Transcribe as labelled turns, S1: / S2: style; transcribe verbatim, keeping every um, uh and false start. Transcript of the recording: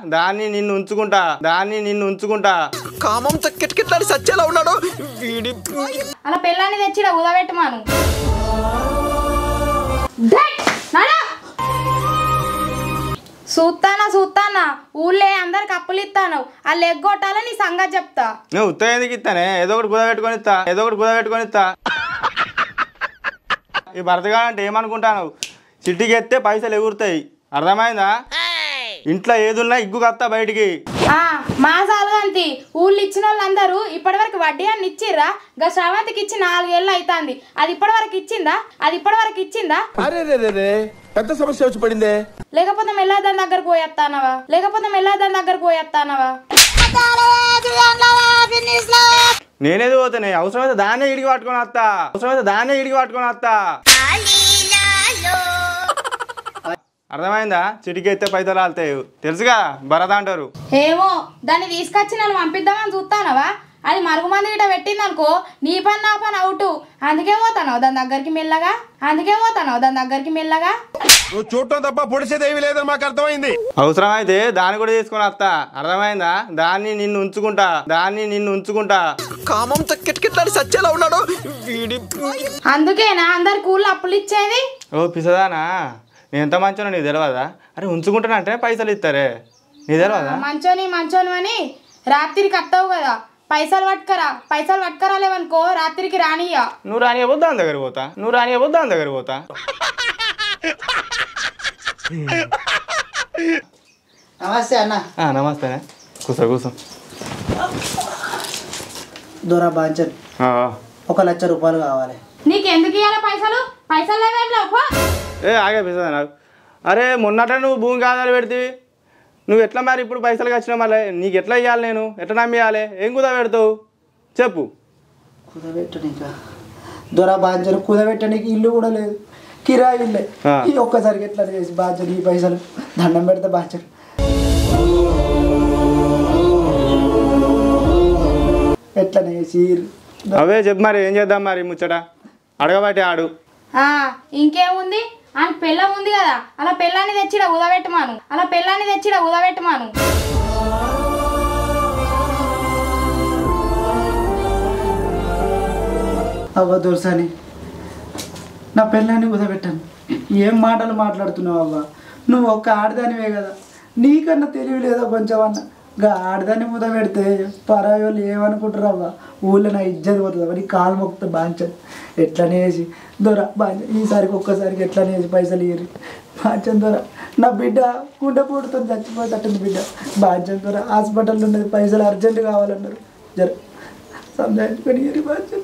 S1: దాన్ని నిన్ను ఉంచుకుంటా దాన్ని నిన్ను ఉంచుకుంటా
S2: కామంతో కిటకిట్లాడి సచ్చేలా ఉన్నాడు వీడి
S3: అలా పెళ్ళాన్ని తెచ్చిడ ఉదబెట్టమాను చూస్తానా చూస్తానా ఊళ్ళే అందరికి అప్పులు ఇస్తాను వాళ్ళు ఎగ్గొట్టాలని నీ సంగతి చెప్తా
S1: నువ్వు ఉత్తరం ఎందుకు ఇస్తానే ఏదో ఒకటి కుదబెట్టుకొని ఇస్తా ఏదో ఒకటి కుదబెట్టుకొని ఇస్తా ఈ భర్తగా అంటే ఏమనుకుంటాను సిటీకి ఎత్తే పైసలు ఎగురుతాయి అర్థమైందా ఇంట్లో ఏదున్నా ఇగ్గు కత్తా బయటికి
S3: మా సాలుగంతి ఊళ్ళు ఇచ్చిన వాళ్ళందరూ ఇప్పటి వరకు వడ్డీ అని ఇచ్చిర్రా గా శ్రావంతికి ఇచ్చి నాలుగేళ్ళు అవుతుంది అది ఇప్పటి వరకు ఇచ్చిందా అది ఇప్పటి వరకు ఇచ్చిందా
S2: పెద్ద సమస్య వచ్చి పడిందే
S3: లేకపోతే మెల్లా దాని దగ్గరకు పోయేస్తానవా లేకపోతే మెల్లా దాని దగ్గరకు పోయేస్తానవా
S1: నేనేది పోతానే అవసరమైతే దాన్నే ఇడికి పట్టుకొని వస్తా అవసరమైతే దాన్నే ఇడికి పట్టుకొని వస్తా అర్థమైందా చిటికి ఎత్తే పైసలు ఆలుతాయి తెలుసుగా భరత అంటారు
S3: ఏమో దాన్ని తీసుకొచ్చి నన్ను పంపిద్దామని చూస్తానవా అది మరుగుమంది గిట పెట్టింది అనుకో నీ పని నా పని అవుట్ అందుకే పోతాను దాని దగ్గరికి మెల్లగా అందుకే పోతాను దాని దగ్గరికి మెల్లగా
S2: నువ్వు చూడటం తప్ప పొడిసేది ఏమీ లేదని మాకు అర్థమైంది
S1: అవసరమైతే దాన్ని కూడా తీసుకొని వస్తా అర్థమైందా దాన్ని నిన్ను ఉంచుకుంటా దాన్ని నిన్ను ఉంచుకుంటా
S2: కామంతో కిటకిట్లాడి సచ్చేలా ఉన్నాడు వీడి
S3: అందుకేనా అందరికి ఊళ్ళో అప్పులు ఇచ్చేది
S1: ఓ పిసదానా నేను ఎంత మంచోనో నీకు తెలియదా అరే ఉంచుకుంటానంటే పైసలు ఇస్తారే నీ తెలియదా
S3: మంచోని మంచోని అని రాత్రికి వస్తావు కదా పైసలు పట్టుకరా పైసలు పట్టుకరాలేవనుకో రాత్రికి రానియా
S1: నువ్వు రానియబోద్దు దాని దగ్గర పోతా నువ్వు రానియబోద్దు దాని దగ్గర పోతా
S4: నమస్తే అన్న
S1: నమస్తేనే కూర్చో కూర్చో
S4: దూరా బాంచన్ ఒక లక్ష రూపాయలు కావాలి
S3: నీకు ఎందుకు ఇవ్వాలి పైసలు పైసలు లేవేం
S1: ఏ ఆగే పిసదా నాకు అరే మొన్నట నువ్వు భూమి కాదాలు పెడితే నువ్వు ఎట్లా మరి ఇప్పుడు పైసలు వచ్చినా మళ్ళీ నీకు ఎట్లా ఇవ్వాలి నేను ఎట్లా నమ్మియాలి ఏం కుదా పెడతావు చెప్పు
S4: కుదబెట్టనీక దొర బాంచన్ కుదబెట్టడానికి ఇల్లు కూడా లేదు కిరాయి ఇల్లే ఈ ఒక్కసారికి ఎట్లా చేసి బాంచన్ ఈ పైసలు దండం పెడతా బాంచన్ ఎట్లా చేసి
S1: అవే చెప్పు మరి ఏం చేద్దాం మరి ముచ్చట అడగబట్టి ఆడు
S3: ఇంకేముంది ఆ పెళ్ళ ఉంది కదా అలా పెళ్ళాన్ని తెచ్చిడ ఉదబెట్టమాను అలా పెళ్ళాన్ని తెచ్చిడ ఉదబెట్టమాను
S4: అవ్వ దొరసాని నా పెళ్ళాన్ని కుదబెట్టాను ఏం మాటలు మాట్లాడుతున్నావు అవ్వ నువ్వు ఒక్క ఆడదానివే కదా నీకన్నా తెలివి లేదా కొంచెం అన్న ఇంకా ఆడదాన్ని ముద పెడితే పరాయి వాళ్ళు ఏమనుకుంటారు అవ్వ ఊళ్ళో నా ఇజ్జత్ పోతుంది అవ్వ నీ కాలు మొక్కుతా బాంచన్ ఎట్లనే వేసి దొర బాంచన్ ఈసారికి ఒక్కసారికి ఎట్లనే వేసి పైసలు ఇయ్యరు బాంచన్ దొర నా బిడ్డ గుండె పూడుతుంది చచ్చిపోతట్టుంది బిడ్డ బాంచన్ దొర హాస్పిటల్లో ఉన్నది పైసలు అర్జెంట్ కావాలన్నారు జర సంజాయించుకొని ఇయ్యరు బాంచన్